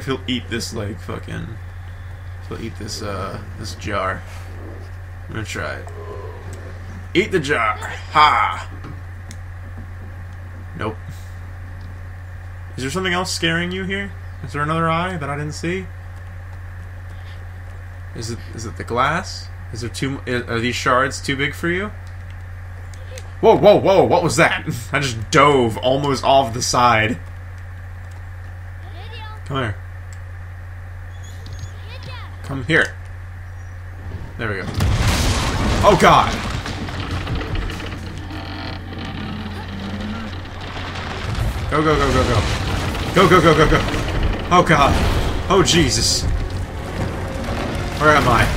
if he'll eat this, like, fucking... He'll eat this, this jar. I'm gonna try it. Eat the jar! Ha! Nope. Is there something else scaring you here? Is there another eye that I didn't see? Is it the glass? Is there are these shards too big for you? Whoa, whoa, whoa, what was that? I just dove almost off the side. Come here. Come here. There we go. Oh god! Go, go, go, go, go. Go, go, go, go, go. Oh god. Oh Jesus. Where am I?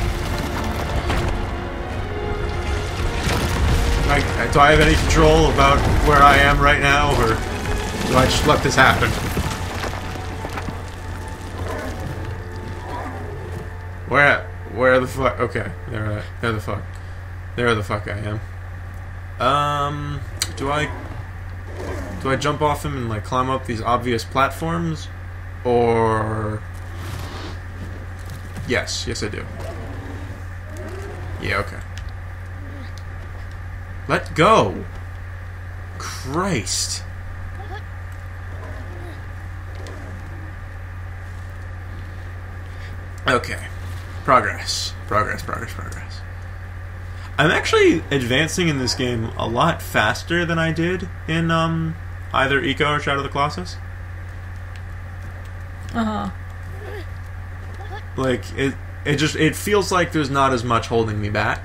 Do I have any control about where I am right now, or do I just let this happen? Where the fuck? Okay, there the fuck I am. Do I jump off him and like climb up these obvious platforms, or? Yes, I do. Yeah, okay. Let go! Christ! Okay. Progress. Progress. I'm actually advancing in this game a lot faster than I did in, either Eco or Shadow of the Colossus. Uh-huh. Like, it feels like there's not as much holding me back.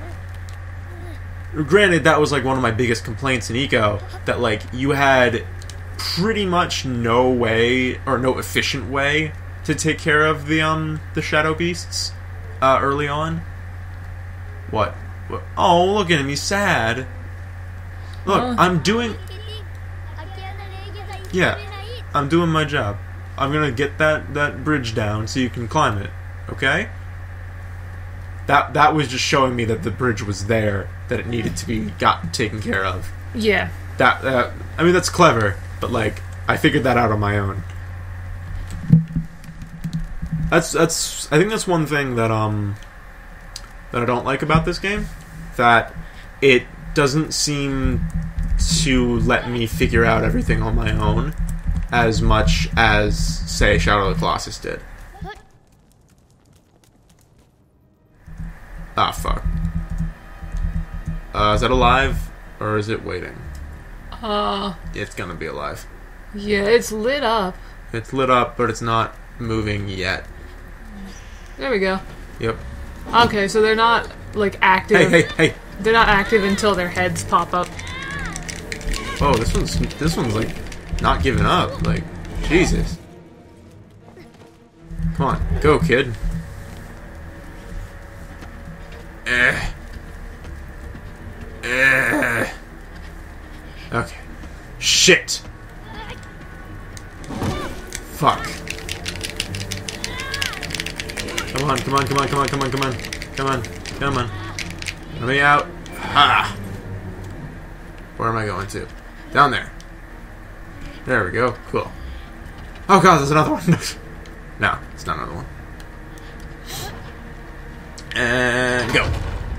Granted, that was like one of my biggest complaints in Eco, that like you had pretty much no way or no efficient way to take care of the shadow beasts early on. What? Oh, look at him, he's sad. Look, I'm doing my job. I'm gonna get that bridge down so you can climb it. Okay? That was just showing me that the bridge was there, that it needed to be taken care of. Yeah. I mean, that's clever, but like I figured that out on my own. I think that's one thing that I don't like about this game, that it doesn't seem to let me figure out everything on my own as much as, say, Shadow of the Colossus did. Ah, fuck. Is that alive, or is it waiting? It's gonna be alive. Yeah, it's lit up. It's lit up, but it's not moving yet. There we go. Yep. Okay, so they're not, like, active. Hey! They're not active until their heads pop up. Oh, this one's, like, not giving up. Like, Jesus. Come on, go, kid. Okay. Shit! Fuck. Come on. Let me out. Ah! Where am I going to? Down there. There we go. Cool. Oh god, there's another one. No, it's not another one. And go.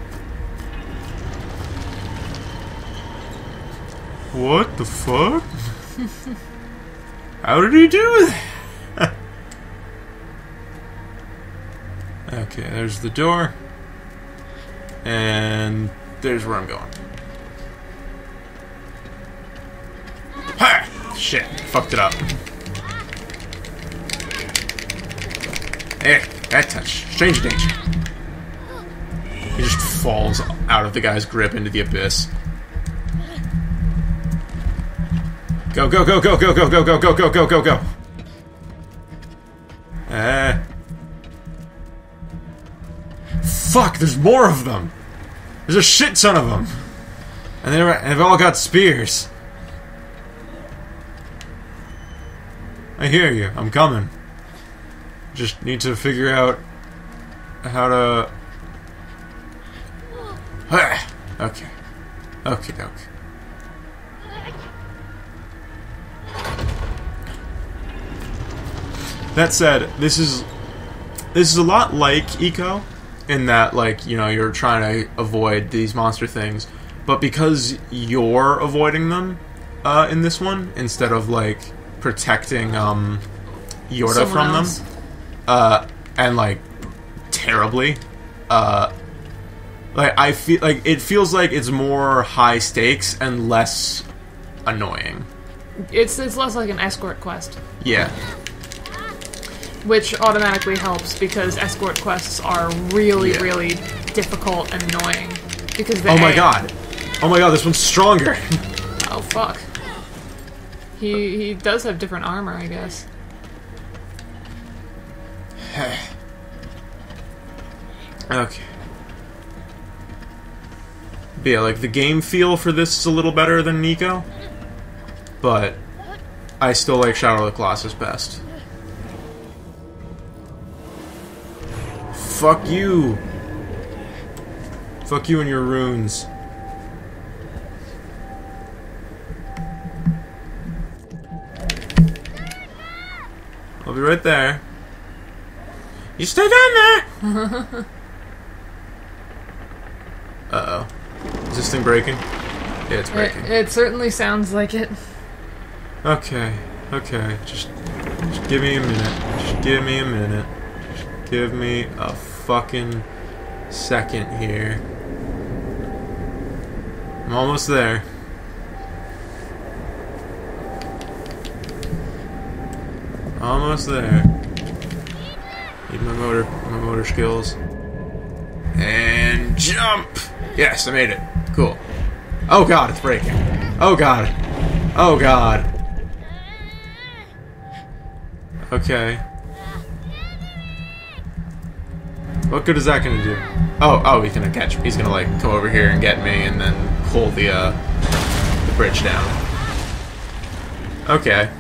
What the fuck? How did he do that? Okay, there's the door. And there's where I'm going. Ha! Shit, fucked it up. Eh, that touch. Strange danger. He just falls out of the guy's grip into the abyss. Go. Fuck, there's more of them! There's a shit ton of them! And they've all got spears. I hear you, I'm coming. Just need to figure out how to... Okay. That said, this is a lot like Eco, in that, like, you know, you're trying to avoid these monster things, but because you're avoiding them in this one, instead of, like, protecting Yorda Someone from else. them, and, like, terribly, like, I feel like it feels like it's more high stakes and less annoying. It's less like an escort quest. Yeah. Which automatically helps because escort quests are really, Yeah. really difficult and annoying. Because Oh my god. Oh my god, this one's stronger. Oh fuck. He does have different armor, I guess. Okay. But yeah, like, the game feel for this is a little better than Nico, but I still like Shadow of the Colossus best. Fuck you! Fuck you and your runes. I'll be right there. You stay down there! Uh-oh. Is this thing breaking? Yeah, it's breaking. It certainly sounds like it. Okay, okay. Just give me a minute. Just give me a minute. Just give me a fucking second here. I'm almost there. Almost there. Need my motor skills. And jump! Yes, I made it. Cool. Oh god, it's breaking. Oh god. Oh god. Okay. What good is that gonna do? Oh, he's gonna catch me. He's gonna, like, come over here and get me and then pull the bridge down. Okay.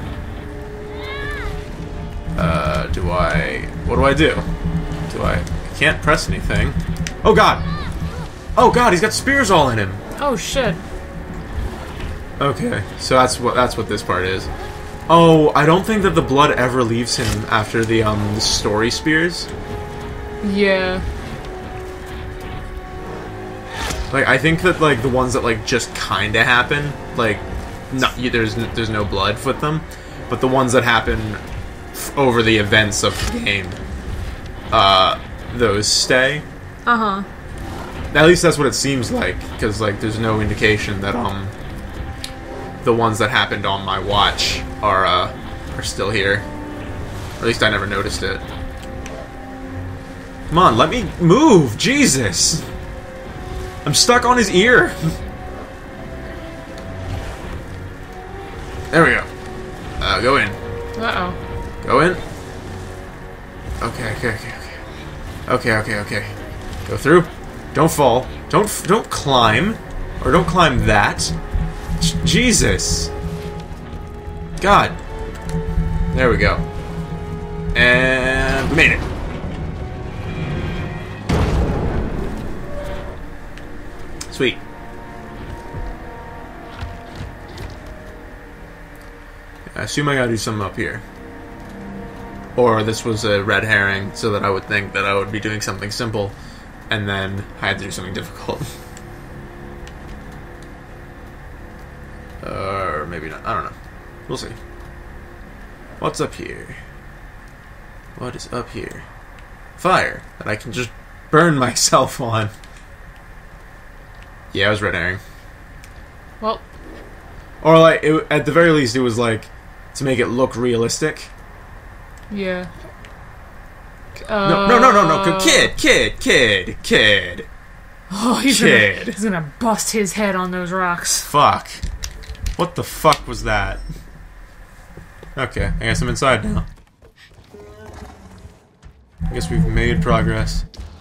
What do I do? I can't press anything. Oh god! Oh god, he's got spears all in him! Oh shit. Okay, so that's what this part is. Oh, I don't think that the blood ever leaves him after the story spears. Yeah. Like, I think that, like, the ones that, like, just kinda happen, like, there's no blood with them, but the ones that happen over the events of the game, those stay. Uh-huh. At least that's what it seems like, because, like, there's no indication that, the ones that happened on my watch are still here. Or at least I never noticed it. Come on, let me move! Jesus! I'm stuck on his ear! There we go. Go in. Uh-oh. Go in. Okay. Okay. Go through. Don't fall. Don't climb. Or don't climb that. Jesus. God. There we go. And made it. Sweet. I assume I gotta do something up here. Or this was a red herring, so that I would think that I would be doing something simple, and then I had to do something difficult. Or maybe not. I don't know. We'll see. What's up here? What is up here? Fire that I can just burn myself on. Yeah, it was red herring. Well. Or, like, at the very least, it was, like, to make it look realistic. Yeah. No. Kid. Oh, he's Kid. he's gonna bust his head on those rocks. Fuck. What the fuck was that? Okay, I guess I'm inside now. I guess we've made progress.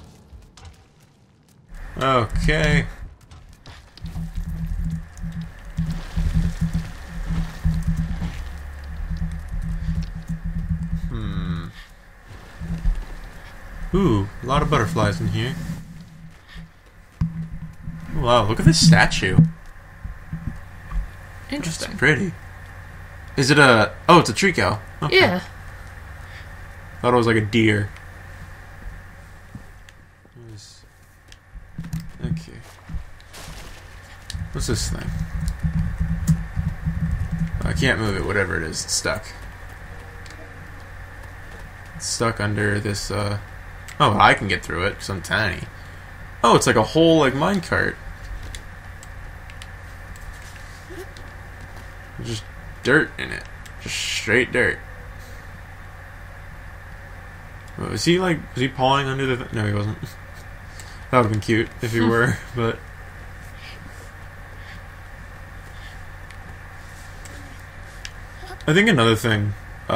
Okay. Ooh, a lot of butterflies in here. Wow, look at this statue. Interesting. It's pretty. Is it a... Oh, it's a Trico. Okay. Yeah. Thought it was like a deer. Okay. What's this thing? I can't move it, whatever it is. It's stuck. It's stuck under this, Oh, I can get through it, because I'm tiny. Oh, it's like a whole, like, minecart. Just dirt in it. Just straight dirt. Oh, was he pawing under the... No, he wasn't. That would have been cute if he were, but... I think another thing,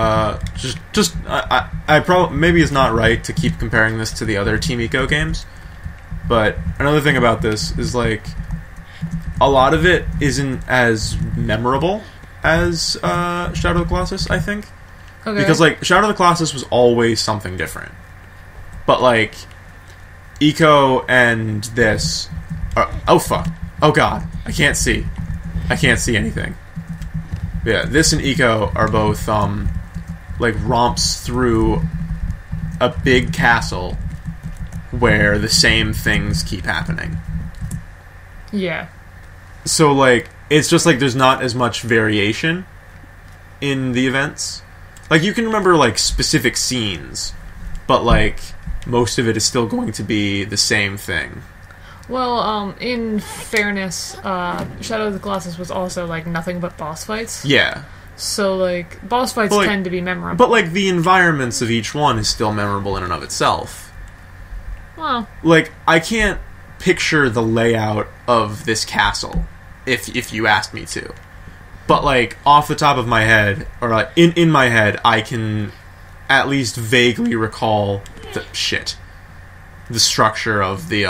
I probably, maybe it's not right to keep comparing this to the other Team Eco games, but another thing about this is, like, a lot of it isn't as memorable as Shadow of the Colossus, I think. Okay. Because, like, Shadow of the Colossus was always something different. But, like, Eco and this are... Oh, fuck. Oh, God. I can't see. I can't see anything. Yeah, this and Eco are both, like, romps through a big castle where the same things keep happening. Yeah. So, like, it's just, like, there's not as much variation in the events. Like, you can remember, like, specific scenes, but, like, most of it is still going to be the same thing. Well, in fairness, Shadow of the Colossus was also, like, nothing but boss fights. Yeah. So, like, boss fights tend to be memorable. But, like, the environments of each one is still memorable in and of itself. Well... Like, I can't picture the layout of this castle, if you asked me to. But, like, off the top of my head, or, like, in my head, I can at least vaguely recall the structure of the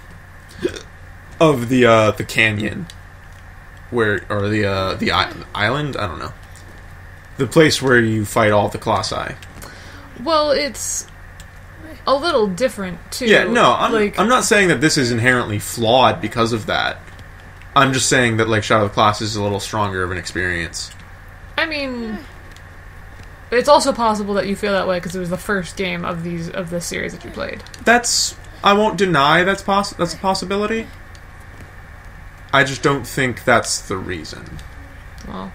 canyon, or the island. I don't know, the place where you fight all the Colossi. Well, it's a little different too. Yeah, no, I'm not saying that this is inherently flawed because of that. I'm just saying that, like, Shadow of the Colossus is a little stronger of an experience. I mean, it's also possible that you feel that way because it was the first game of this series that you played. I won't deny that's a possibility. I just don't think that's the reason. Well,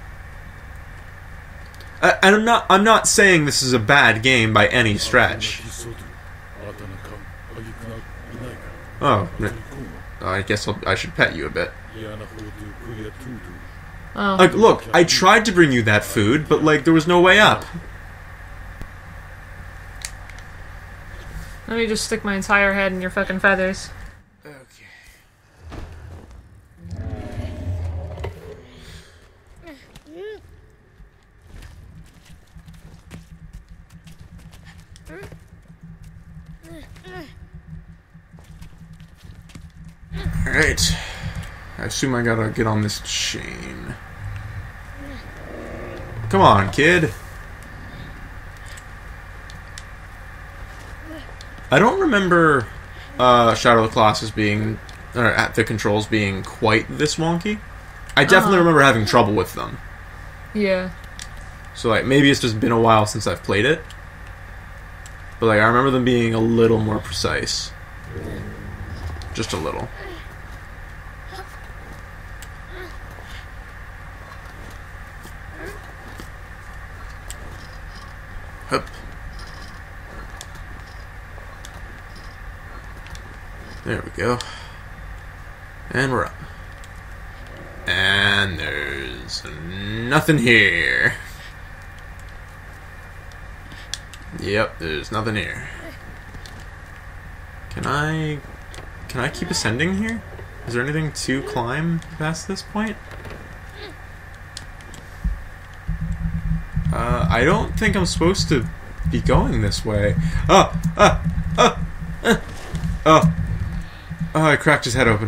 and I'm not saying this is a bad game by any stretch. Oh, I guess I should pet you a bit. oh. Like, look, I tried to bring you that food, but, like, there was no way up. Let me just stick my entire head in your fucking feathers. Okay. Alright. I assume I gotta get on this chain. Come on, kid. I don't remember Shadow of the Colossus being, or at the controls being quite this wonky. I definitely remember having trouble with them. Yeah. So, like, maybe it's just been a while since I've played it. But, like, I remember them being a little more precise. Just a little. Hup. There we go. And we're up. And there's nothing here. Yep, there's nothing here. Can I keep ascending here? Is there anything to climb past this point? I don't think I'm supposed to be going this way. Oh, I cracked his head open.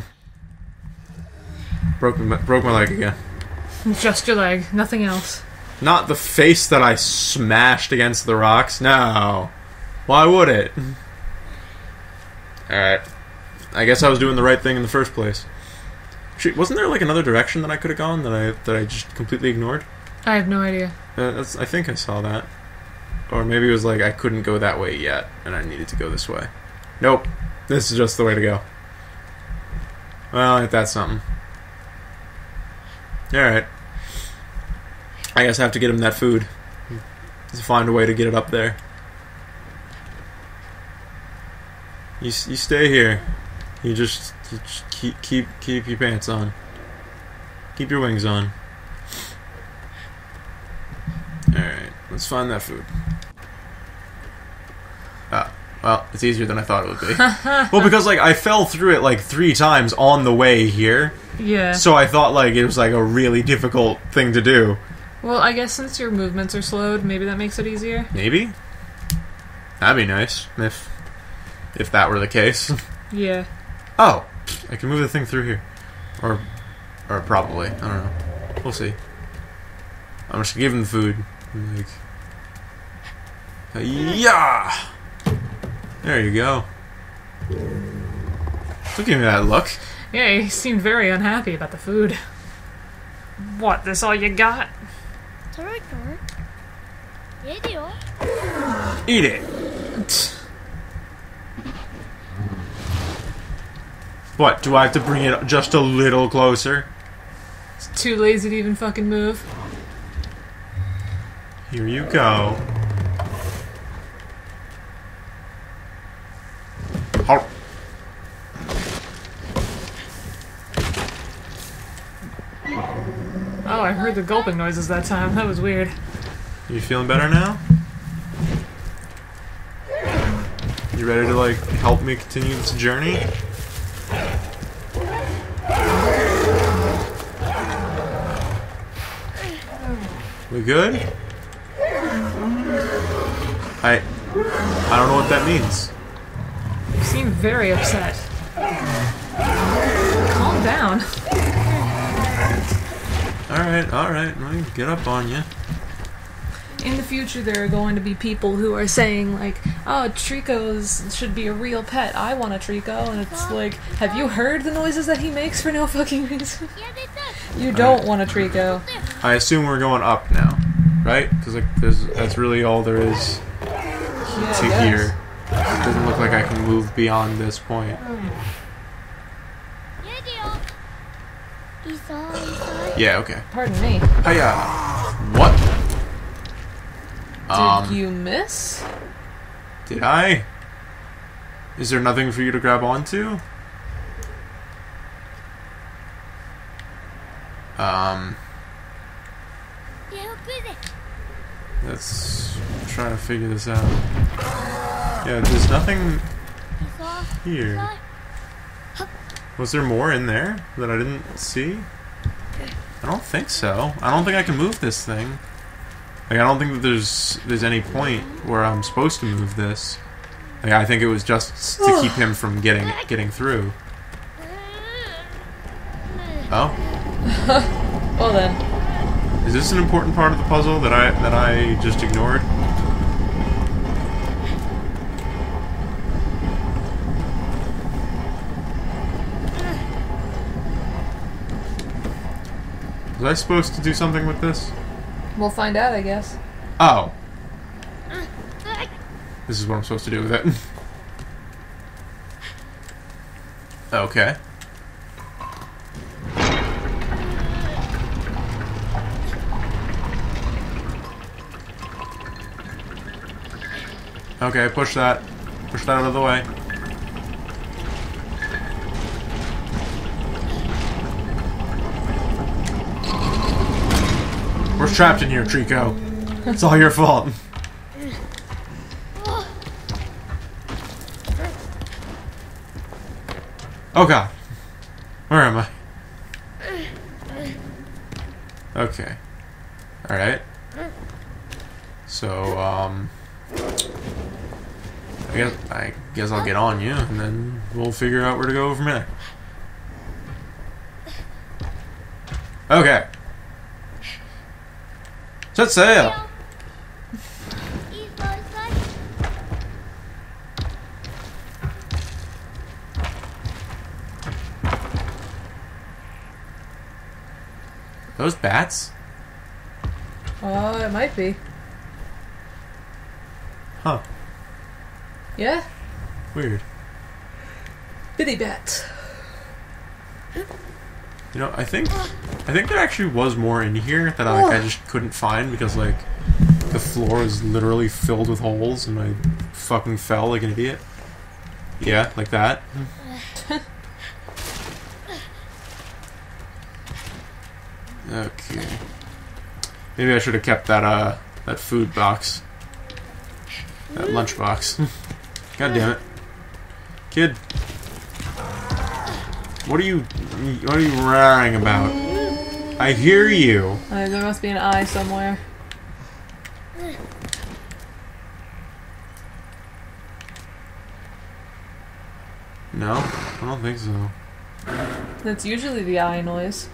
Broke my leg again. Just your leg, nothing else. Not the face that I smashed against the rocks. No. Why would it? Alright. I guess I was doing the right thing in the first place. Actually, wasn't there, like, another direction that I could have gone that I just completely ignored? I have no idea. I think I saw that. Or maybe it was like I couldn't go that way yet, and I needed to go this way. Nope. This is just the way to go. Well, ain't that something. Alright. I guess I have to get him that food. Just find a way to get it up there. You stay here. You just keep your pants on. Keep your wings on. Alright, let's find that food. Well, it's easier than I thought it would be. Well, because, like, I fell through it, like, 3 times on the way here. Yeah. So I thought, like, it was, like, a really difficult thing to do. Well, I guess since your movements are slowed, maybe that makes it easier. Maybe? That'd be nice, if that were the case. Yeah. Oh! I can move the thing through here. Or probably. I don't know. We'll see. I'm just gonna give him the food. Like... Yeah! There you go. Don't give me that look. Yeah, he seemed very unhappy about the food. What, this all you got? Eat it! What, do I have to bring it just a little closer? It's too lazy to even fucking move. Here you go. Oh. Oh, I heard the gulping noises that time. That was weird. You feeling better now? You ready to, like, help me continue this journey? We good? I don't know what that means. You seem very upset. Calm down. Alright, let me get up on you. In the future, there are going to be people who are saying, like, oh, Trico's should be a real pet. I want a Trico. And it's like, have you heard the noises that he makes for no fucking reason? You don't want a Trico. I assume we're going up now, right? Because, like, that's really all there is to here. It doesn't look like I can move beyond this point. Yeah, okay. Pardon me. Hiya! What? Did you miss? Did I? Is there nothing for you to grab onto? Let's try to figure this out. Yeah, there's nothing here. Was there more in there that I didn't see? I don't think so. I don't think I can move this thing. Like, I don't think that there's any point where I'm supposed to move this. Like, I think it was just to keep him from getting through. Oh. Well then. Is this an important part of the puzzle that I just ignored? Was I supposed to do something with this? We'll find out, I guess. Oh. This is what I'm supposed to do with it. Okay. Okay, push that. Push that out of the way. We're trapped in here, Trico. It's all your fault. Oh god. Where am I? Okay. Alright. So, I guess I'll get on you, and then we'll figure out where to go from here. Okay. Set sail! Those bats? It might be. Huh. Yeah? Weird. Bitty bat. You know, I think there actually was more in here that I just couldn't find because, like, the floor is literally filled with holes and I fucking fell like an idiot. Yeah, like that. Okay. Maybe I should have kept that food box. That lunch box. God damn it. Kid. What are you roaring about? I hear you. There must be an eye somewhere. No, I don't think so. That's usually the eye noise.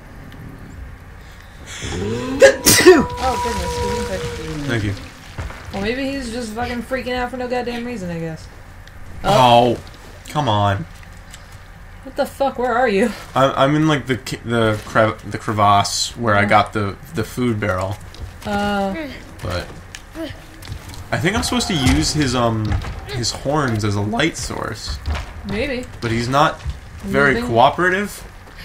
Oh goodness, Thank you. Well, maybe he's just fucking freaking out for no goddamn reason, I guess. Oh, come on. What the fuck? Where are you? I'm in like the crevasse where I got the food barrel. But I think I'm supposed to use his horns as a light source. Maybe. But he's not very cooperative.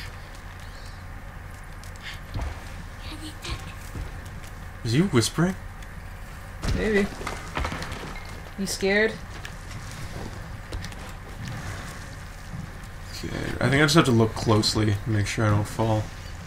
Is he whispering? Maybe. You scared? Okay, I think I just have to look closely to make sure I don't fall.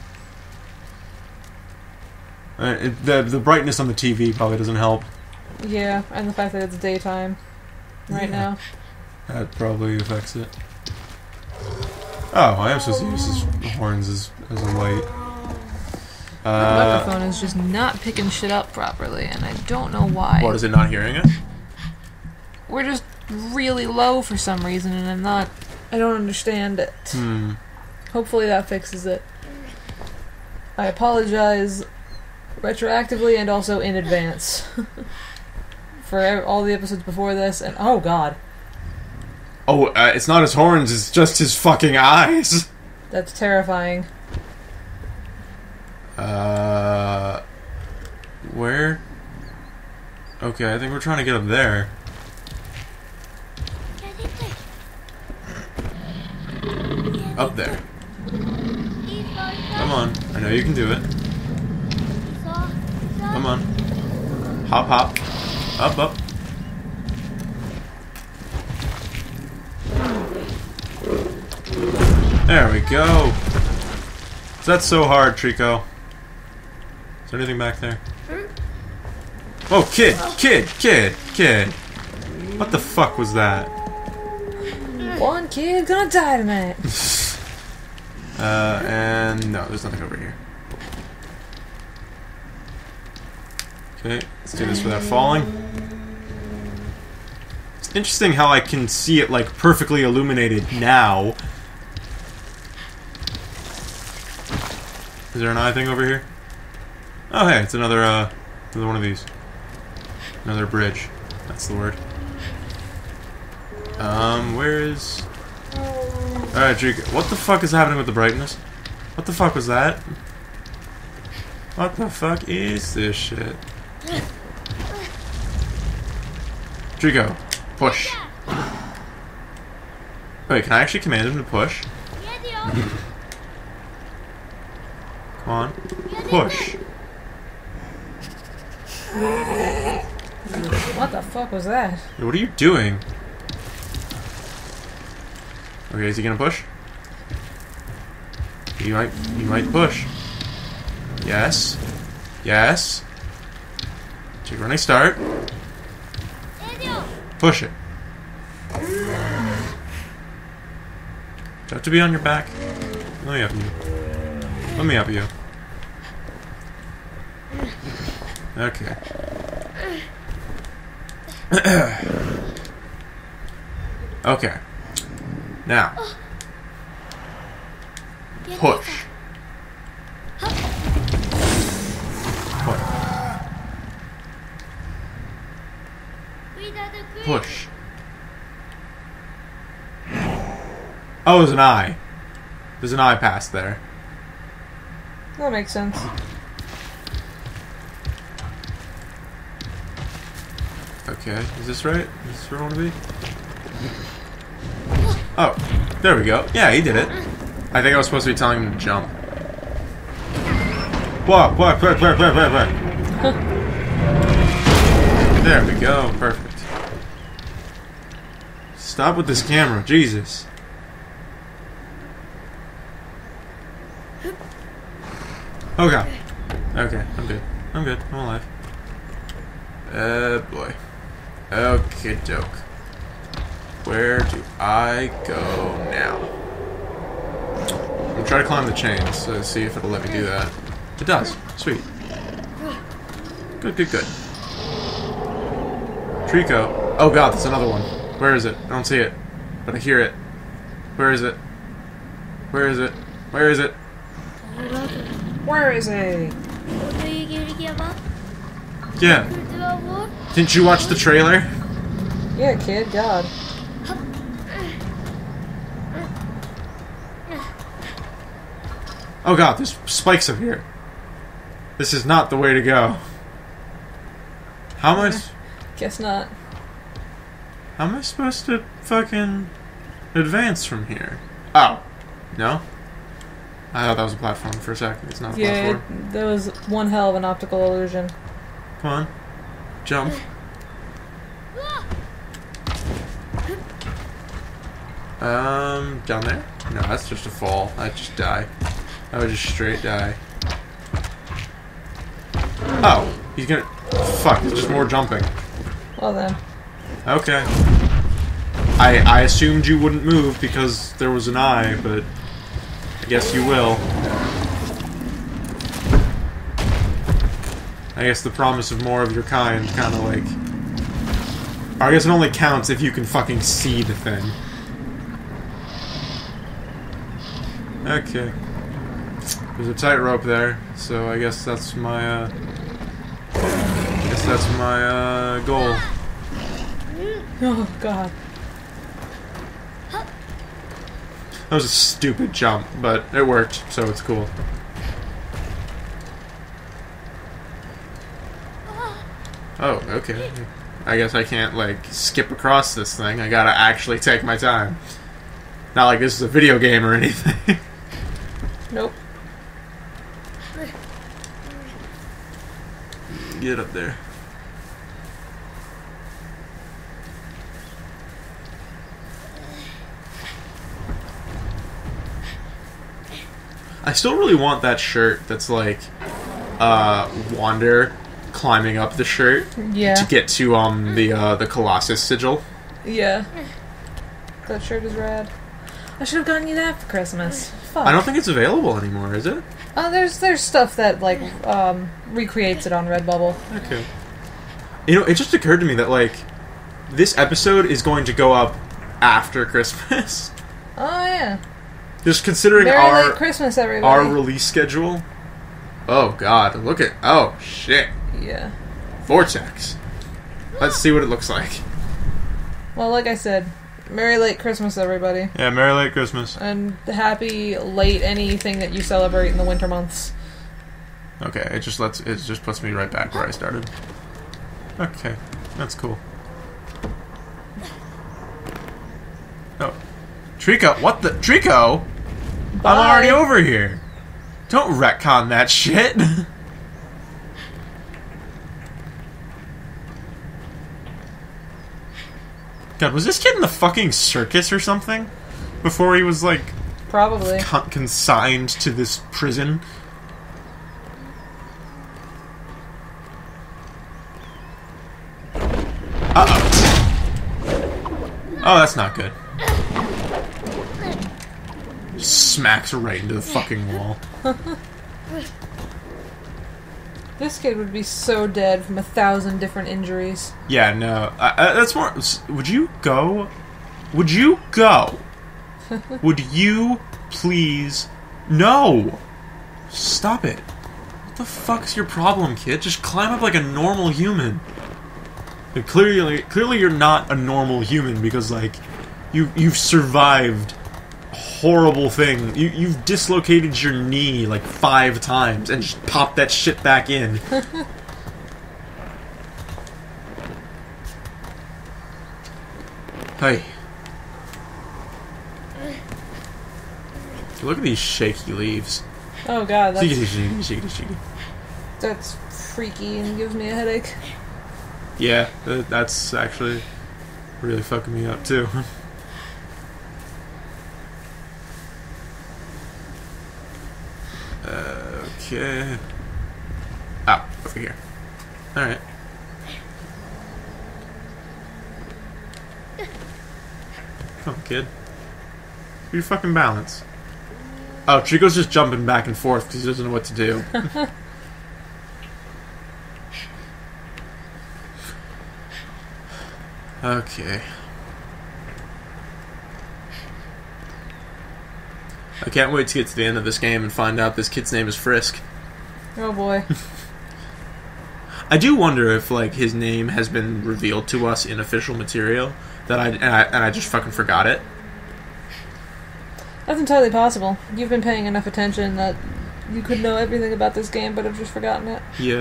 The brightness on the TV probably doesn't help. Yeah, and the fact that it's daytime right now. That probably affects it. Oh, I am supposed to use his horns as a light. The microphone is just not picking shit up properly, and I don't know why. What, is it not hearing it? We're just really low for some reason, and I don't understand it. Hopefully that fixes it. I apologize retroactively and also in advance for all the episodes before this, and oh god. Oh, it's not his horns, it's just his fucking eyes! That's terrifying. Where? Okay, I think we're trying to get up there. Up there. Come on, I know you can do it. Come on. Hop, hop. Up, up. There we go. That's so hard, Trico. Is there anything back there? Oh, kid! What the fuck was that? One kid gonna die tonight. And no, there's nothing over here. Okay, let's do this without falling. It's interesting how I can see it, like, perfectly illuminated now. Is there an eye thing over here? Oh, hey, it's another one of these. Another bridge. That's the word. Where is... Alright, Trico. What the fuck is happening with the brightness? What the fuck was that? What the fuck is this shit? Trico, push. Wait, can I actually command him to push? Come on. Push. What the fuck was that? Hey, what are you doing? Okay, is he gonna push? He might push. Yes. Yes. Take running start. Push it. Do you have to be on your back? Let me help you. Let me help you. Okay. Okay. Now. Push. Push. Oh, there's an eye. There's an eye past there. That makes sense. Okay, is this right? Is this where I want to be? Oh, there we go. Yeah, he did it. I think I was supposed to be telling him to jump. Whoa, whoa, whoa. There we go, perfect. Stop with this camera, Jesus. Okay. Okay, I'm good. I'm good. I'm alive. Boy. Okay, doke. Where do I go now? I'm gonna try to climb the chains to see if it'll let me do that. It does. Sweet. Good, good, good. Trico. Oh god, that's another one. Where is it? I don't see it. But I hear it. Where is it? Where is it? Where is it? Where is he? Yeah. Didn't you watch the trailer? Yeah, kid, God. Oh god, there's spikes up here. This is not the way to go. How am I... Guess not. How am I supposed to fucking advance from here? Oh. No? I thought that was a platform for a second. It's not a platform. Yeah, that was one hell of an optical illusion. Come on. Jump. Down there? No, that's just a fall. I just die. I would just straight die. Oh, he's gonna... Fuck, there's just more jumping. Well then. Okay. I assumed you wouldn't move because there was an eye, but... I guess you will. I guess the promise of more of your kind kind of like... I guess it only counts if you can fucking see the thing. Okay. There's a tightrope there, so I guess that's my, goal. Oh, God. That was a stupid jump, but it worked, so it's cool. Oh, okay. I guess I can't, like, skip across this thing. I gotta actually take my time. Not like this is a video game or anything. Nope. Get up there. I still really want that shirt that's like Wander climbing up the shirt to get to the Colossus sigil. Yeah. That shirt is rad. I should have gotten you that for Christmas. Fuck. I don't think it's available anymore, is it? There's stuff that like recreates it on Redbubble. Okay. You know, it just occurred to me that like this episode is going to go up after Christmas. Oh yeah. Just considering Merry late Christmas, everybody. Our release schedule. Oh god, look at shit. Yeah. Vortex. Let's see what it looks like. Well, like I said, Merry late Christmas, everybody. Yeah, Merry late Christmas. And happy late anything that you celebrate in the winter months. Okay, it just puts me right back where I started. Okay, that's cool. Oh. Trico, what the? Trico? Bye. I'm already over here. Don't retcon that shit. God, was this kid in the fucking circus or something? Before he was, like... Probably. Consigned to this prison? Uh-oh. Oh, that's not good. Smacks right into the fucking wall. This kid would be so dead from 1,000 different injuries. Yeah, no. That's more... Would you go? Would you go? Would you please... No! Stop it. What the fuck's your problem, kid? Just climb up like a normal human. And clearly you're not a normal human because, like, you've survived a horrible thing. You've dislocated your knee, like, 5 times and just popped that shit back in. Hey. Look at these shaky leaves. Oh god, that's... Shaky. That's freaky and gives me a headache. Yeah, that's actually really fucking me up too. Okay. Ah, over here. Alright. Come on, kid. Your fucking balance. Oh, Trico's just jumping back and forth because he doesn't know what to do. Okay. I can't wait to get to the end of this game and find out this kid's name is Frisk. Oh boy. I do wonder if, like, his name has been revealed to us in official material that I just fucking forgot it. That's entirely possible. You've been paying enough attention that you could know everything about this game, but have just forgotten it. Yeah.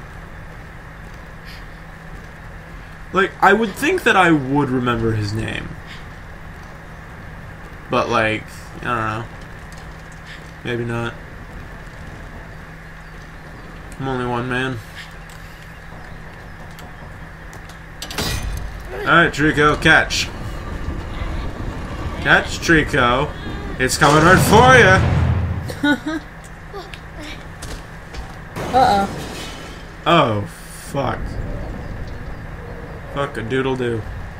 Like, I would think that I would remember his name. But, like, I don't know. Maybe not. I'm only one man. Alright, Trico, catch. Catch, Trico. It's coming right for you. Uh-oh. Oh, fuck. Fuck a doodle do.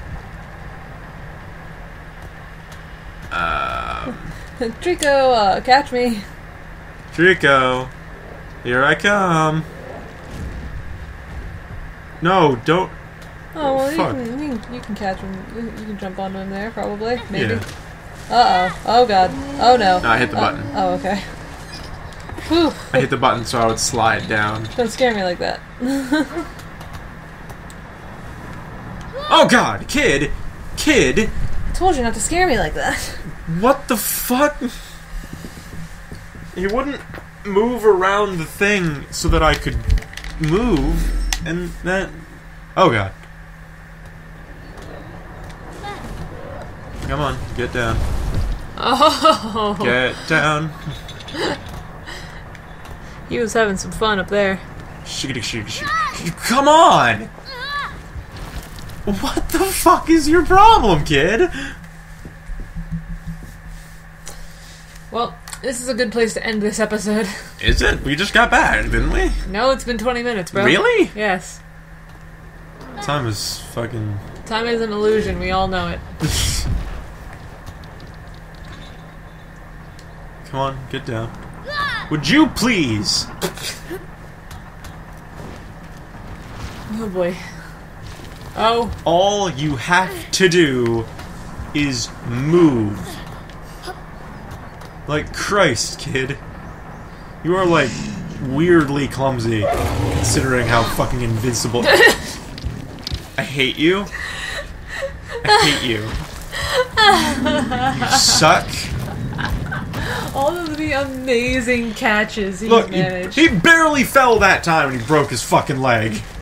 Trico, catch me. Trico, here I come. No, don't. Oh, well, fuck. you can catch him. You can jump onto him there, probably. Maybe. Yeah. Uh-oh. Oh, God. Oh, no. No, I hit the button. Oh, okay. Whew. I hit the button so I would slide down. Don't scare me like that. Oh, God! Kid! Kid! I told you not to scare me like that. What the fuck? He wouldn't move around the thing so that I could move, and that... Oh, God. Come on, get down. Oh! Get down. He was having some fun up there. Come on! What the fuck is your problem, kid? Well, this is a good place to end this episode. Is it? We just got back, didn't we? No, it's been 20 minutes, bro. Really? Yes. Time is fucking... Time is an illusion, we all know it. Come on, get down. Would you please? Oh boy. Oh. All you have to do is move. Like, Christ, kid. You are, like, weirdly clumsy, considering how fucking invincible... I hate you. I hate you. You suck. All of the amazing catches he's Look, managed. he barely fell that time when he broke his fucking leg.